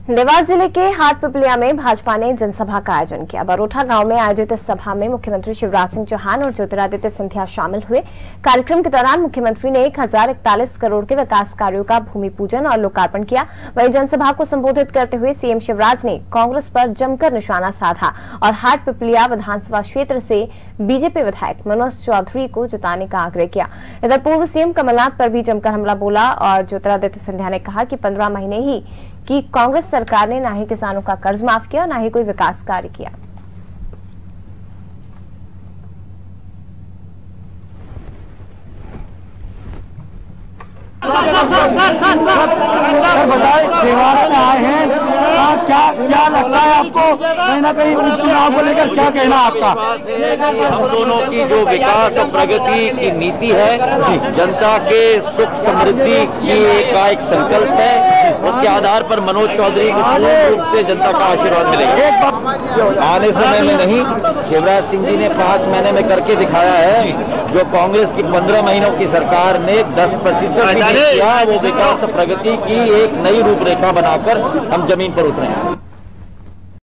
देवास जिले के हाटपिपलिया में भाजपा ने जनसभा का आयोजन किया। बरोठा गांव में आयोजित इस सभा में मुख्यमंत्री शिवराज सिंह चौहान और ज्योतिरादित्य सिंधिया शामिल हुए। कार्यक्रम के दौरान मुख्यमंत्री ने 1041 करोड़ के विकास कार्यों का भूमि पूजन और लोकार्पण किया। वहीं जनसभा को संबोधित करते हुए सीएम शिवराज ने कांग्रेस पर जमकर निशाना साधा और हाटपिपलिया विधानसभा क्षेत्र से बीजेपी विधायक मनोज चौधरी को जिताने का आग्रह किया। इधर पूर्व सीएम कमलनाथ पर भी जमकर हमला बोला और ज्योतिरादित्य सिंधिया ने कहा कि 15 महीने ही कि कांग्रेस सरकार ने ना ही किसानों का कर्ज माफ किया, ना ही कोई विकास कार्य किया। सर बताए, देवास में आए हैं, क्या लगता है आपको, कहीं ना कहीं उपचुनाव को लेकर क्या कहना आपका? हम दोनों की जो विकास और प्रगति की नीति है, जनता के सुख समृद्धि की एक संकल्प है, उसके आधार पर मनोज चौधरी को पूर्ण रूप से जनता का आशीर्वाद मिलेगा। आने समय में नहीं, शिवराज सिंह जी ने 5 महीने में करके दिखाया है। जो कांग्रेस की 15 महीनों की सरकार ने 10% किया, वो विकास प्रगति की एक नई रूपरेखा बनाकर हम जमीन पर उतरे हैं।